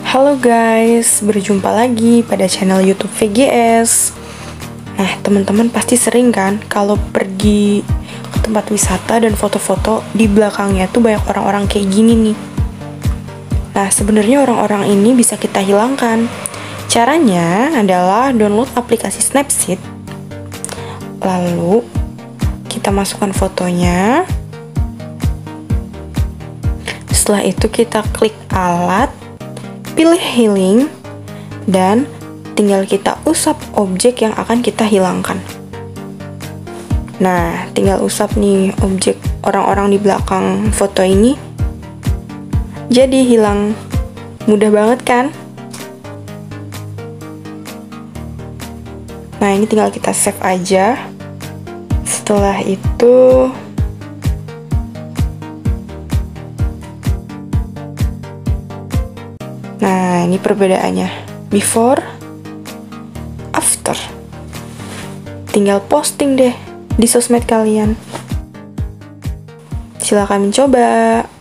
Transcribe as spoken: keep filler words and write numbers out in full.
Halo guys, berjumpa lagi pada channel YouTube V G S. Nah, teman-teman pasti sering kan kalau pergi ke tempat wisata dan foto-foto di belakangnya tuh banyak orang-orang kayak gini nih. Nah, sebenarnya orang-orang ini bisa kita hilangkan. Caranya adalah download aplikasi Snapseed. Lalu kita masukkan fotonya. Setelah itu kita klik alat, pilih healing, dan tinggal kita usap objek yang akan kita hilangkan. Nah, tinggal usap nih objek orang-orang di belakang foto ini. Jadi hilang. Mudah banget kan? Nah, ini tinggal kita save aja. Setelah itu nah, ini perbedaannya before, after. Tinggal posting deh di sosmed kalian. Silakan mencoba.